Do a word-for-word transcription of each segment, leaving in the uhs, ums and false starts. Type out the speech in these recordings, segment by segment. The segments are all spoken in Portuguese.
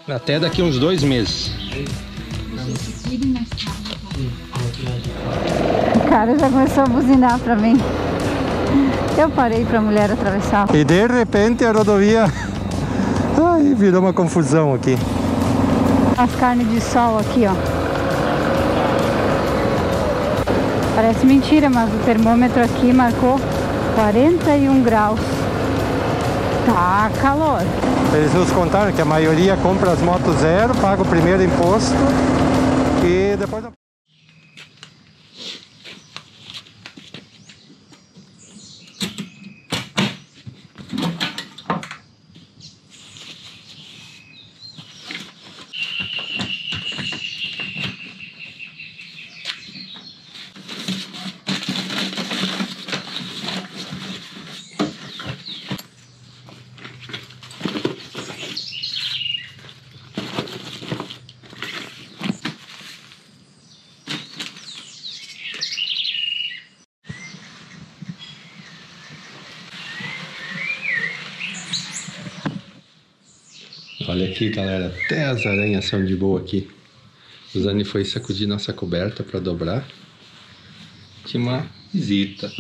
Até daqui uns dois meses. O cara já começou a buzinar pra mim. Eu parei pra mulher atravessar. E de repente a rodovia... Ai, virou uma confusão aqui. As carnes de sol aqui, ó. Parece mentira, mas o termômetro aqui marcou quarenta e um graus. Tá calor. Eles nos contaram que a maioria compra as motos zero, paga o primeiro imposto e depois... Olha aqui, galera, até as aranhas são de boa aqui. O Zani foi sacudir nossa coberta para dobrar. Tinha uma visita.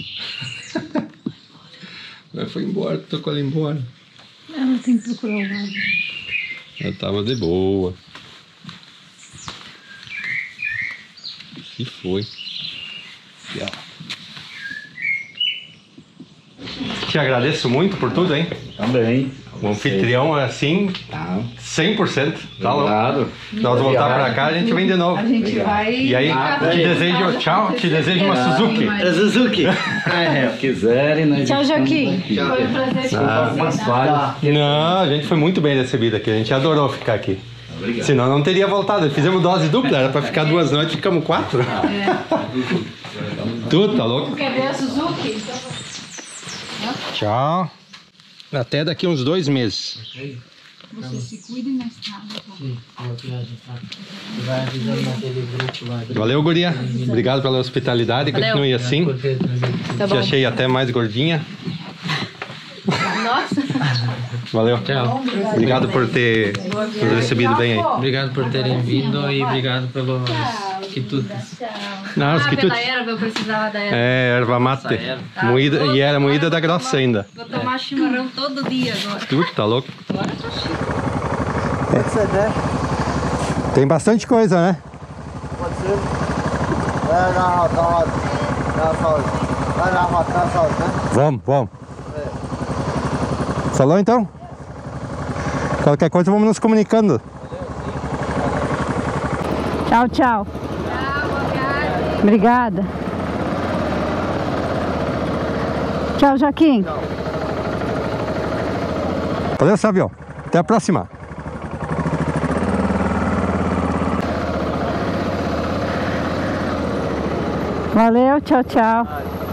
Mas foi embora, tocou ela embora. Ela tem que procurar o lado. Ela tava de boa. E foi. E, ó. Te agradeço muito por tudo, hein? Também. O anfitrião assim, cem por cento. Tá louco. Nós voltar pra cá, a gente vem de novo. A gente vai... E aí, te desejo tchau, te desejo uma Suzuki. É Suzuki. É, quiserem, né? Tchau, Joaquim. Foi um prazer te Ah, não, a gente foi muito bem recebido aqui. A gente adorou ficar aqui. Obrigado. Senão não teria voltado. Fizemos dose dupla, era pra ficar duas noites, ficamos quatro. É. Tudo, tá louco? Quer ver a Suzuki? Tchau. Até daqui uns dois meses. Você se cuida na estrada. Vai avisando naquele grupo lá. Valeu, guria. Obrigado pela hospitalidade. Continue assim. Tá Te achei até mais gordinha. Nossa. Valeu. Tchau. Obrigado por ter nos recebido bem aí. Obrigado por terem vindo e obrigado pelos quitutes. Não, os Ah, quitutes. pela erva, eu precisava da erva. É, erva mate. Moída, e era moída da grossa ainda. Vou tomar chimarrão todo dia agora. Tu tá louco? Agora eu tô chique. Pode ser, né? Tem bastante coisa, né? Pode ser. Vai na roda, na saúde. Vai na roda, na saúde, né? Vamos, vamos. Falou então? Qualquer coisa vamos nos comunicando. Tchau, tchau. Obrigada. Tchau, Joaquim. Valeu, Sábio. Até a próxima. Valeu, tchau, tchau.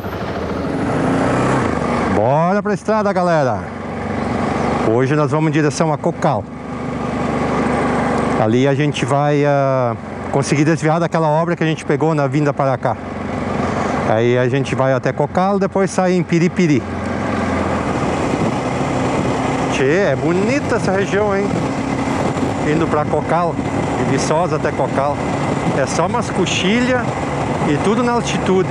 Bora pra estrada, galera. Hoje nós vamos em direção a Cocal. Ali a gente vai uh, conseguir desviar daquela obra que a gente pegou na vinda para cá. Aí a gente vai até Cocal, depois sai em Piripiri. Tchê, é bonita essa região, hein? Indo para Cocal, de Viçosa até Cocal. É só umas coxilhas e tudo na altitude.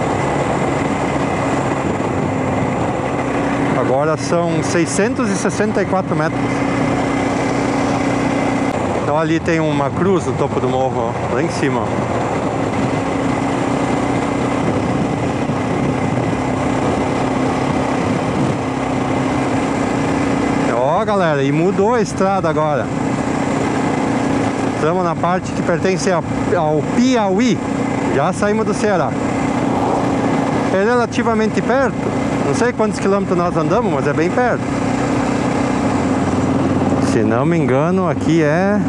Agora são seiscentos e sessenta e quatro metros. Então ali tem uma cruz no topo do morro, ó, lá em cima. Ó, galera, e mudou a estrada agora. Estamos na parte que pertence ao Piauí. Já saímos do Ceará. É relativamente perto. Não sei quantos quilômetros nós andamos, mas é bem perto. Se não me engano, aqui é...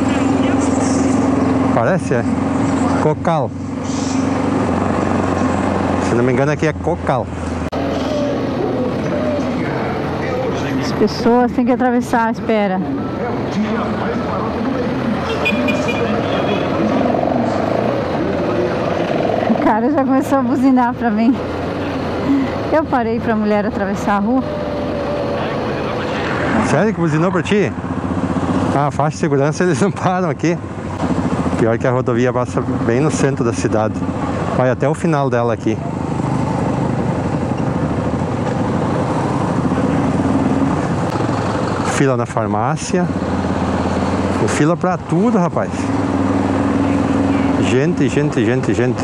Parece, é Cocal. Se não me engano, aqui é Cocal. As pessoas têm que atravessar, espera. O cara já começou a buzinar pra mim. Eu parei pra mulher atravessar a rua. Sério que buzinou pra ti? Ah, a faixa de segurança eles não param aqui. Pior que a rodovia passa bem no centro da cidade. Vai até o final dela aqui. Fila na farmácia. Tem fila pra tudo, rapaz. Gente, gente, gente, gente.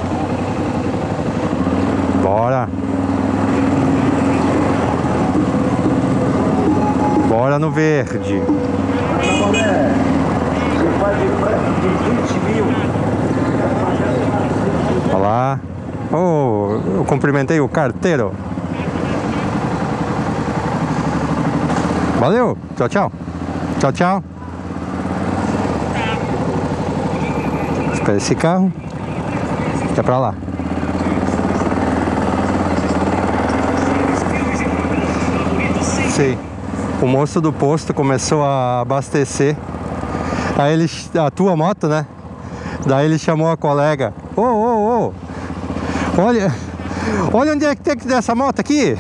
Bora. Bora no verde. Olá. Oh, eu cumprimentei o carteiro. Valeu. Tchau, tchau. Tchau, tchau. Espera esse carro. É pra lá. Sim. O moço do posto começou a abastecer. Aí ele, a tua moto, né? Daí ele chamou a colega. Ô, ô, ô, olha, olha onde é que tem que ter essa moto aqui.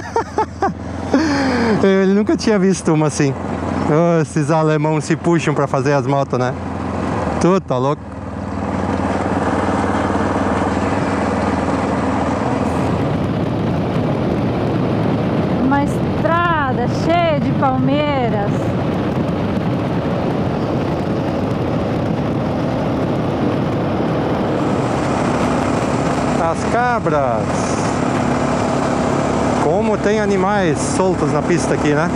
Ele nunca tinha visto uma assim. Oh, esses alemãos se puxam pra fazer as motos, né? Tu tá louco? Uma estrada cheia de palmeiras. As cabras. Como tem animais soltos na pista aqui, né?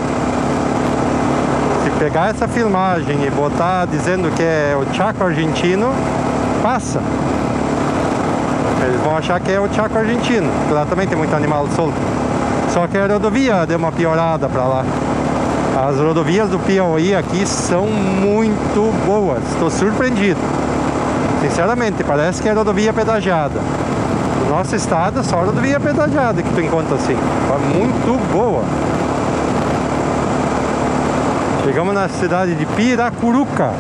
Se pegar essa filmagem e botar dizendo que é o Chaco argentino, passa. Eles vão achar que é o Chaco argentino, porque lá também tem muito animal solto. Só que a rodovia deu uma piorada pra lá. As rodovias do Piauí aqui são muito boas. Estou surpreendido. Sinceramente, parece que é rodovia pedagiada. No nosso estado, só rodovia pedagiada que tu encontra assim. É muito boa. Chegamos na cidade de Piracuruca.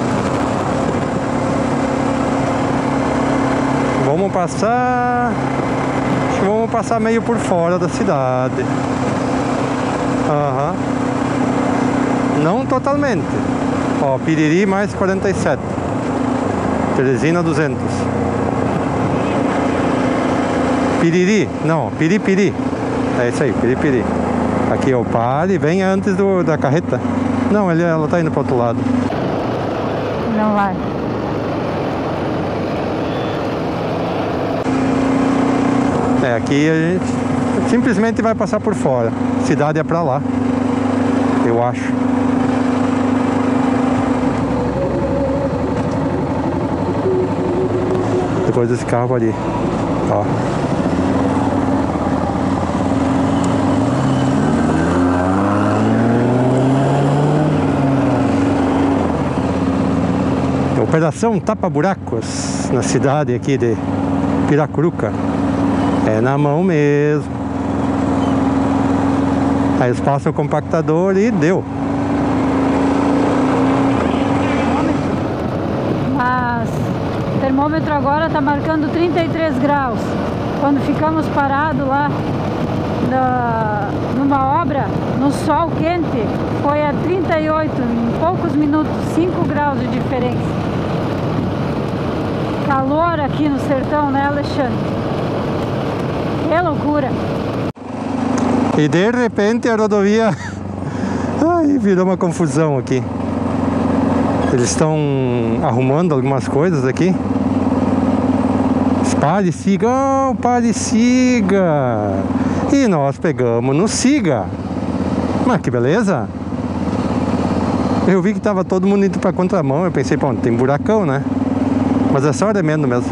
Vamos passar... Acho que vamos passar meio por fora da cidade. Aham. Uhum. Não totalmente. Ó, Piriri mais quarenta e sete. Teresina duzentos. Piriri, não, Piripiri. É isso aí, Piripiri. Aqui é o pare, vem antes do, da carreta. Não, ele, ela tá indo pro outro lado. Não vai. É, aqui a gente simplesmente vai passar por fora. Cidade é pra lá, eu acho. Depois desse carro ali, ó. Operação tapa-buracos na cidade aqui de Piracuruca. É na mão mesmo. Aí eles passam o compactador e deu. Mas o termômetro agora está marcando trinta e três graus. Quando ficamos parados lá na, numa obra, no sol quente, foi a trinta e oito, em poucos minutos, cinco graus de diferença. Calor aqui no sertão, né, Alexandre? Que loucura! E de repente a rodovia... Ai, virou uma confusão aqui. Eles estão arrumando algumas coisas aqui. Pare, siga, oh, pare, siga. E nós pegamos no siga. Mas que beleza! Eu vi que tava todo mundo indo pra contramão. Eu pensei, pô, tem buracão, né? Mas é só remendo mesmo.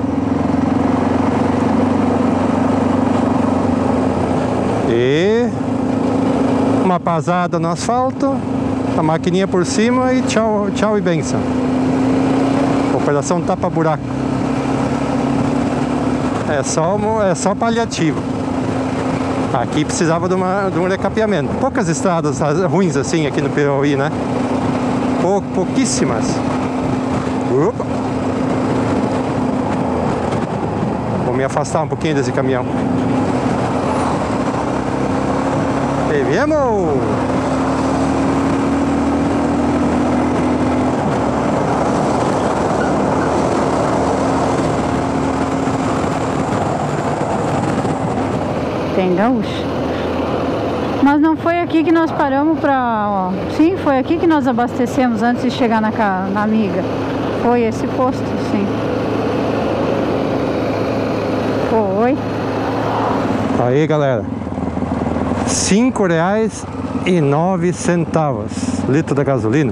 E uma pasada no asfalto, a maquininha por cima e tchau, tchau e benção. Operação tapa-buraco. É só, é só paliativo. Aqui precisava de, uma, de um recapeamento. Poucas estradas ruins assim aqui no Piauí, né? Pou, pouquíssimas. Opa. Vou me afastar um pouquinho desse caminhão. E viemos! tem gaúcho. Mas não foi aqui que nós paramos pra... Ó, sim, foi aqui que nós abastecemos antes de chegar na, na amiga. Foi esse posto, sim. Foi. Aí, galera. Cinco reais e nove centavos litro da gasolina.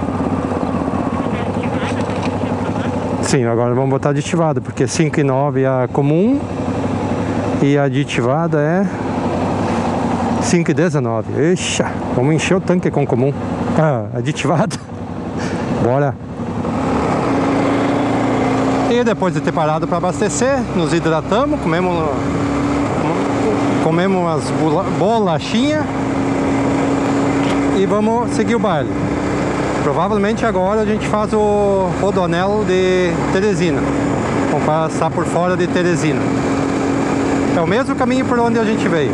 Sim, agora vamos botar aditivada, porque cinco e nove é a comum e a aditivada é cinco e dezenove. Ixi, vamos encher o tanque com comum. Ah, aditivada. Bora. E depois de ter parado para abastecer, nos hidratamos, comemos, comemos umas bolachinhas e vamos seguir o baile. Provavelmente agora a gente faz o rodoanel de Teresina. Vamos passar por fora de Teresina. É o mesmo caminho por onde a gente veio.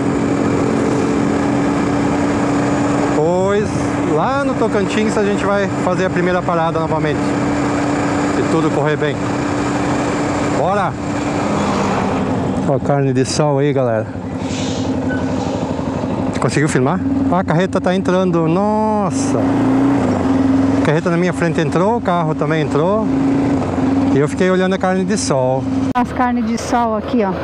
Pois lá no Tocantins a gente vai fazer a primeira parada novamente, se tudo correr bem. Bora! Ó a carne de sol aí, galera. Conseguiu filmar? Ah, a carreta tá entrando. Nossa! A carreta na minha frente entrou, o carro também entrou. E eu fiquei olhando a carne de sol. As carnes de sol aqui, ó.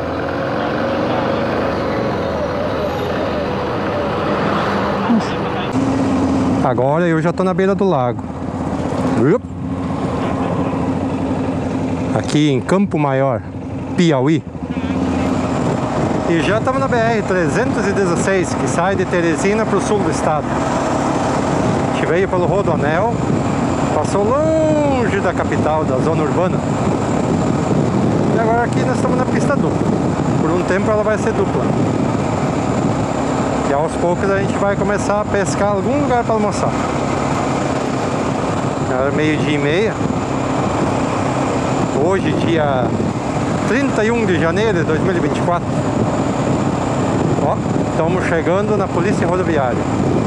Agora eu já tô na beira do lago. Aqui em Campo Maior, Piauí. E já estamos na B R trezentos e dezesseis, que sai de Teresina para o sul do estado. A gente veio pelo Rodoanel, passou longe da capital, da zona urbana. E agora aqui nós estamos na pista dupla. Por um tempo ela vai ser dupla. E aos poucos a gente vai começar a pescar algum lugar para almoçar. Era meio-dia e meia. Hoje, dia trinta e um de janeiro de dois mil e vinte e quatro. Ó, estamos chegando na Polícia Rodoviária.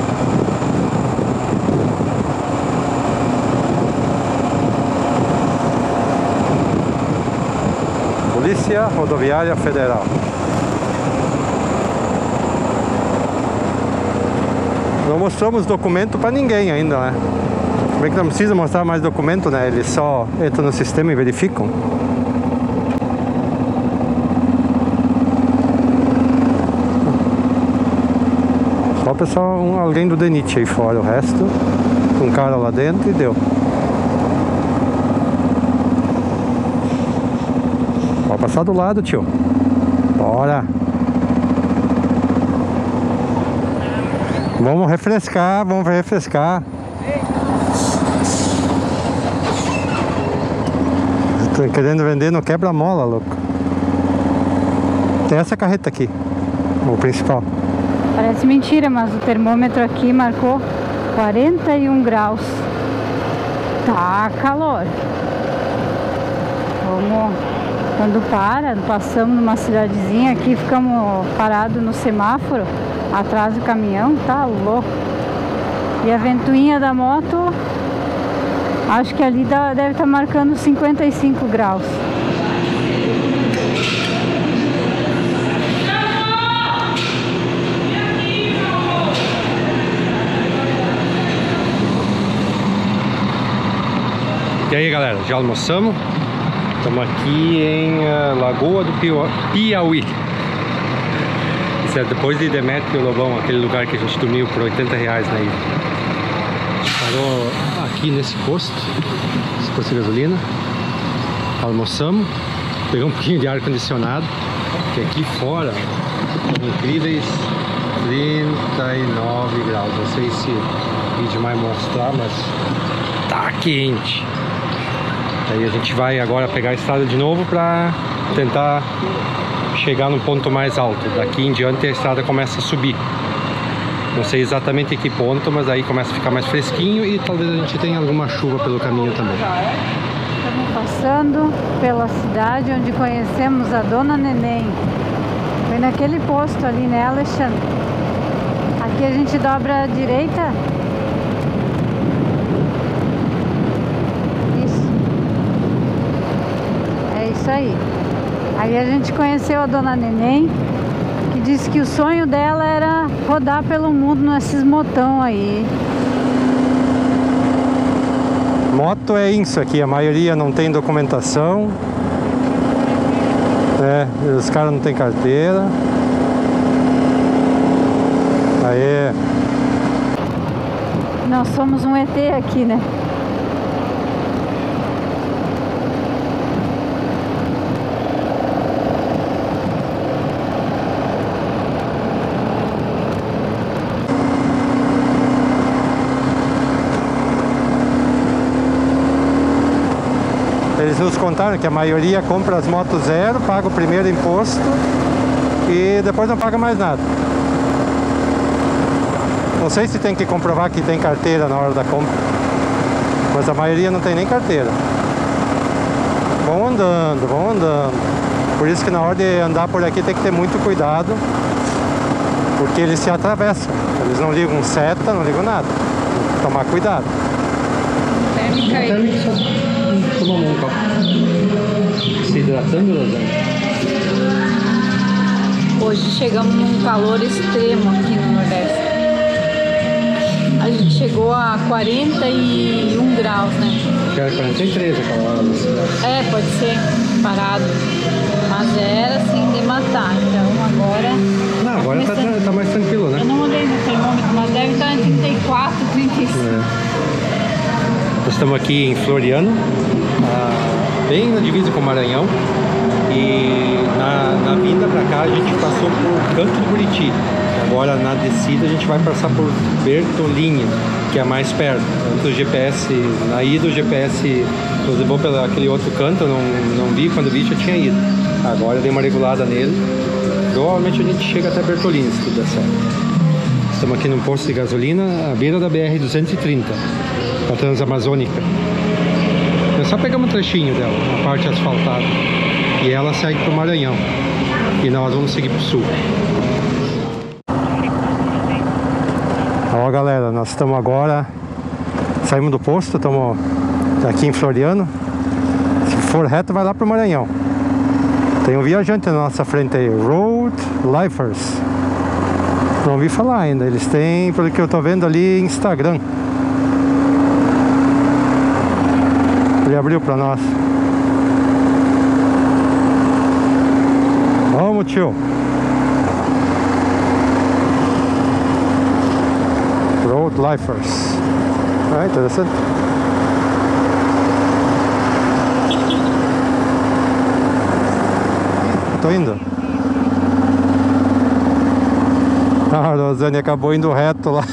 Polícia Rodoviária Federal. Não mostramos documento para ninguém ainda, né? Como é que não precisa mostrar mais documento, né? Eles só entram no sistema e verificam. Só o pessoal, um, alguém do D N I T aí fora, o resto, um cara lá dentro e deu. Pode passar do lado, tio. Bora! Vamos refrescar, vamos refrescar. Tô querendo vender no quebra-mola, louco. Tem essa carreta aqui, o principal. Parece mentira, mas o termômetro aqui marcou quarenta e um graus. Tá calor. Vamos, quando para, passamos numa cidadezinha aqui, ficamos parados no semáforo, atrás do caminhão, tá louco. E a ventoinha da moto, acho que ali dá, deve estar marcando cinquenta e cinco graus. E aí, galera, já almoçamos? Estamos aqui em uh, Lagoa do Piauí. Isso é depois de Demétrio Lobão, aquele lugar que a gente dormiu por oitenta reais na ilha. A gente parou aqui nesse posto, esse posto de gasolina. Almoçamos, pegamos um pouquinho de ar-condicionado, que aqui fora são incríveis trinta e nove graus. Não sei se o vídeo vai mostrar, mas tá quente. Aí a gente vai agora pegar a estrada de novo para tentar chegar no ponto mais alto. Daqui em diante a estrada começa a subir. Não sei exatamente em que ponto, mas aí começa a ficar mais fresquinho e talvez a gente tenha alguma chuva pelo caminho também. Estamos passando pela cidade onde conhecemos a Dona Neném. Foi naquele posto ali, né, Alexandre? Aqui a gente dobra à direita. Isso aí. Aí a gente conheceu a Dona Neném, que disse que o sonho dela era rodar pelo mundo nesses motão aí. Moto é isso aqui, a maioria não tem documentação, né? Os caras não tem carteira. Aê! Nós somos um E T aqui, né? Eles nos contaram que a maioria compra as motos zero, paga o primeiro imposto e depois não paga mais nada. Não sei se tem que comprovar que tem carteira na hora da compra, mas a maioria não tem nem carteira. Vão andando, vão andando. Por isso que na hora de andar por aqui tem que ter muito cuidado, porque eles se atravessam. Eles não ligam seta, não ligam nada. Tem que tomar cuidado. Térmica aí. Toma um copo. Se hidratando, Rosane? Hoje chegamos num calor extremo aqui no Nordeste. A gente chegou a quarenta e um graus, né? Que era quarenta e três aquela hora. É, pode ser, parado. Mas era assim de matar, então agora... Não, agora tá, tá, tá mais tranquilo, né? Eu não olhei no termômetro, mas deve estar em trinta e quatro, trinta e cinco. É. Nós estamos aqui em Floriano, ah, bem na divisa com o Maranhão. E na, na vinda pra cá a gente passou por Canto do Buriti. Agora na descida a gente vai passar por Bertolínia, que é mais perto. Antes o G P S, na ida o G P S nos levou pelo aquele outro canto, eu não, não vi, quando vi já tinha ido. Agora eu dei uma regulada nele. Provavelmente a gente chega até Bertolínia, se tudo der certo. Estamos aqui num posto de gasolina, à beira da B R duzentos e trinta, a Transamazônica. Eu só pegamos um trechinho dela, a parte asfaltada. E ela segue para o Maranhão. E nós vamos seguir para o sul. Ó, galera, nós estamos agora... Saímos do posto, estamos aqui em Floriano. Se for reto, vai lá para o Maranhão. Tem um viajante na nossa frente aí, Road Lifers. Não ouvi falar ainda. Eles têm, pelo que eu tô vendo ali, Instagram. Ele abriu para nós. Vamos, tio. Road Lifers. Ah, interessante. Tô indo. Ah, a Rosane acabou indo reto lá.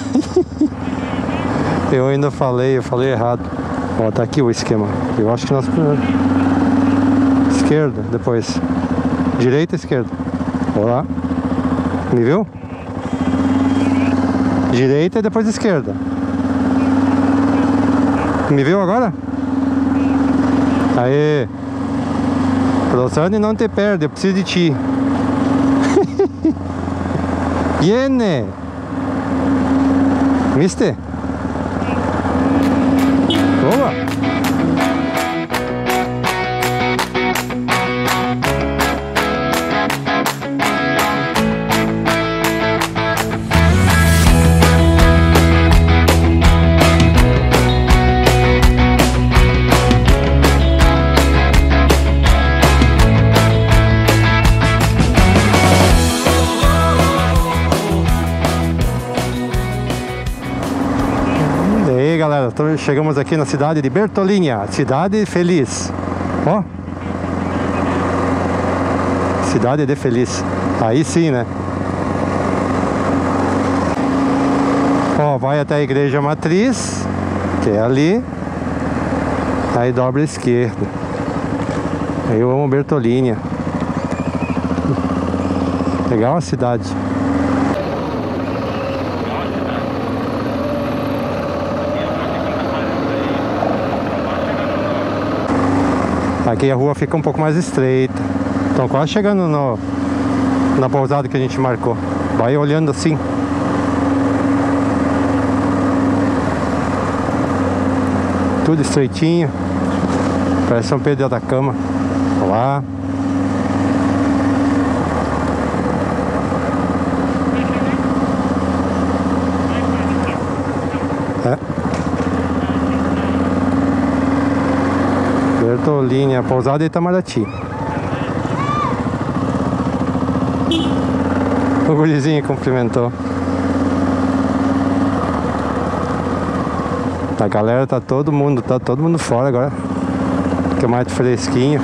Eu ainda falei, eu falei errado. Ó, tá aqui o esquema. Eu acho que nós... Esquerda, depois. Direita e esquerda. Olá. Me viu? Direita e depois esquerda. Me viu agora? Aê. Rosane, não te perde, eu preciso de ti. Viene. Viste? Boa. Galera, então chegamos aqui na cidade de Bertolínia, cidade feliz. Ó, cidade de feliz. Aí sim, né? Ó, vai até a igreja matriz, que é ali. Aí dobra a esquerda. Aí eu amo Bertolínia. Legal a cidade. Aqui a rua fica um pouco mais estreita. Estão quase chegando no, na pousada que a gente marcou. Vai olhando assim. Tudo estreitinho. Parece São Pedro de Atacama. Olá. Bertolini, a pousada de Itamaraty. O gurizinho cumprimentou. A galera tá todo mundo, tá todo mundo fora agora. Fica mais fresquinho.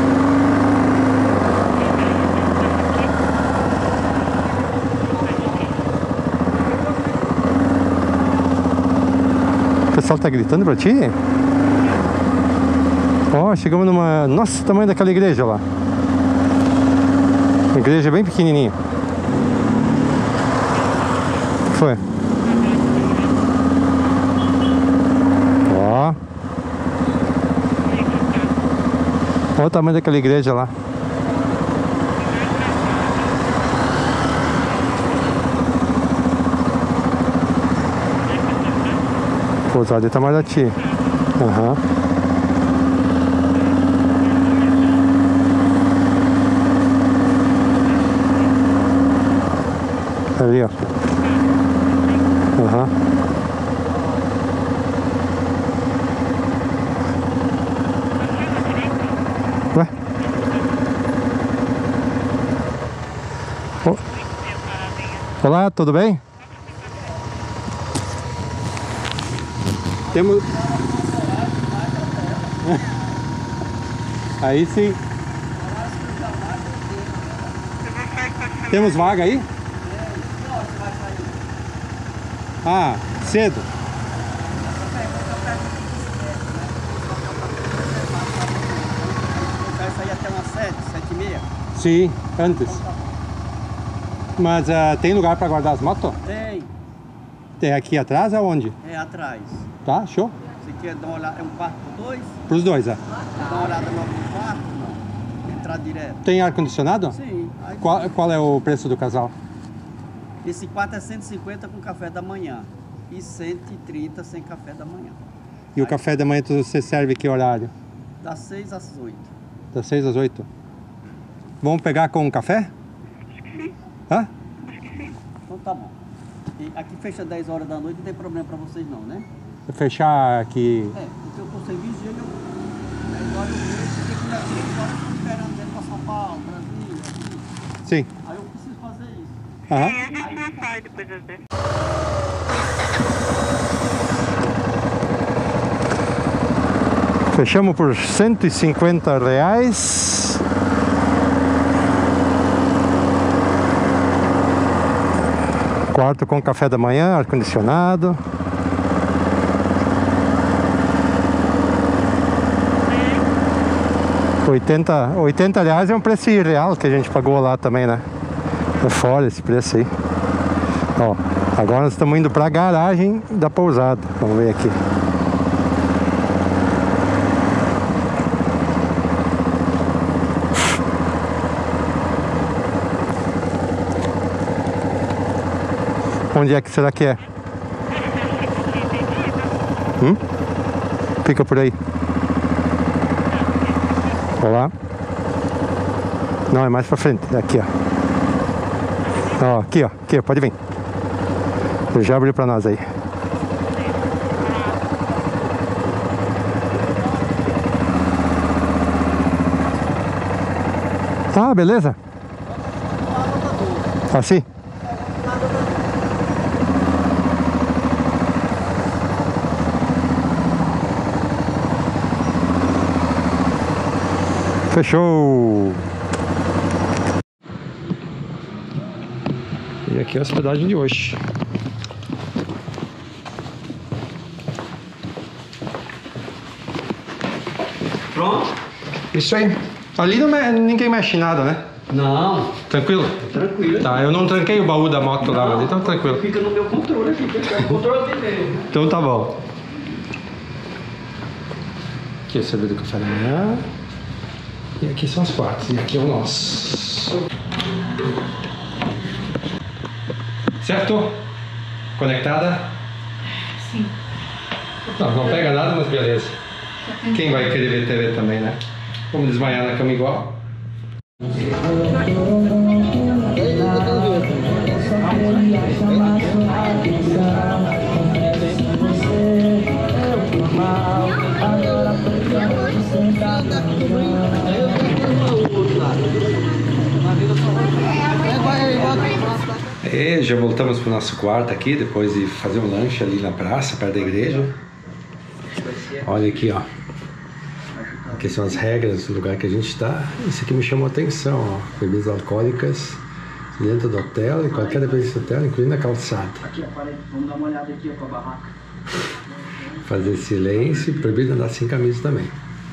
O pessoal tá gritando pra ti? Ó, oh, chegamos numa... Nossa, o tamanho daquela igreja lá. Uma igreja bem pequenininha. Foi. Ó. Olha o tamanho daquela igreja lá. Pousada de Itamaraty. Aham. Uhum. Ali, ó. Aham. Uhum. Ué? Oh. Olá, tudo bem? Temos... Aí sim. Temos vaga aí? Ah, cedo. Vai sair até umas sete, sete e meia? Sim, antes. Mas uh, tem lugar para guardar as motos? Tem. Tem aqui atrás ou onde? É atrás. Tá, show. Você quer dar uma olhada? É um quarto por dois? Para os dois, é. Dá uma olhada logo no quarto? Não. Entrar direto? Tem ar-condicionado? Sim. Aí Qual, qual é o preço do casal? esse quarto é cento e cinquenta com café da manhã. E cento e trinta sem café da manhã. E o café da manhã você serve que horário? Das seis às oito. Das seis às oito. Vamos pegar com um café? Hã? Então tá bom. E aqui fecha dez horas da noite, não tem problema pra vocês não, né? Fechar aqui... É, porque eu tô sem vigia e eu... dez horas eu vejo, porque que já três horas eu tô esperando ele pra São Paulo, Brasília, aqui. Sim. Aí eu preciso fazer isso. Aham. É, a gente já sai depois das dez. Fechamos por cento e cinquenta reais. Quarto com café da manhã, ar-condicionado. oitenta, oitenta reais é um preço irreal que a gente pagou lá também, né? É fora esse preço aí. Ó, agora nós estamos indo para a garagem da pousada. Vamos ver aqui. Onde é que será que é? Hum? Fica por aí. Olá. Não, é mais pra frente. Aqui, ó. Ó, aqui, ó. Aqui, ó. Pode vir. Eu já abri pra nós aí. Ah, beleza? Assim? Fechou! E aqui é a hospedagem de hoje. Pronto? Isso aí. Ali não me... ninguém mexe em nada, né? Não. Tranquilo? Tranquilo. Tá, eu não tranquei o baú da moto lá, mas então tranquilo. Fica no meu controle aqui, fica no controle dele. Então tá bom. Aqui é o serviço do café da manhã. E aqui são os quartos. E aqui é o nosso. Certo? Conectada? Sim. Não, não pega nada, mas beleza. Quem vai querer ver T V também, né? Vamos desmaiar na cama igual. Agora E já voltamos pro nosso quarto aqui, depois de fazer um lanche ali na praça, perto da igreja. Olha aqui, ó. Aqui são as regras do lugar que a gente está. Isso aqui me chamou a atenção, ó. Bebidas alcoólicas dentro do hotel e qualquer dependência do hotel, incluindo a calçada. Aqui, vamos dar uma olhada aqui com a barraca. Fazer silêncio e proibido andar sem camisa também.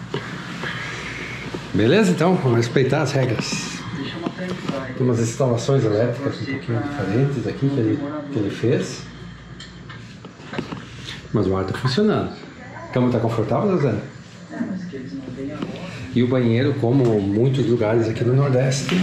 Beleza? Então, vamos respeitar as regras. Tem umas instalações elétricas um pouquinho diferentes aqui que ele, que ele fez. Mas o ar está funcionando. A cama está confortável, Zé? E o banheiro, como muitos lugares aqui no Nordeste,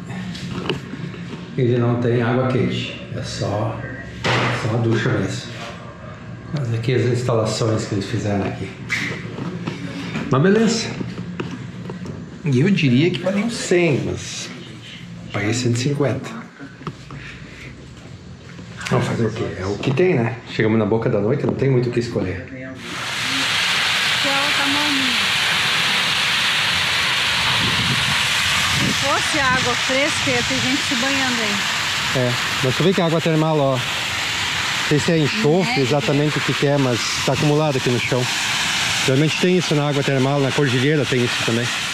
ele não tem água quente. É só, só uma ducha mesmo. Mas aqui as instalações que eles fizeram aqui. Mas beleza. E eu diria que valia uns cem, mas paguei cento e cinquenta. Vamos fazer o quê? É o que tem, né? Chegamos na boca da noite, não tem muito o que escolher. Se fosse água fresca, ia ter gente se banhando aí. É, mas tu vê que a água termal, ó. Não sei se é enxofre, exatamente o que, que é, mas está acumulado aqui no chão. Geralmente tem isso na água termal, na cordilheira tem isso também.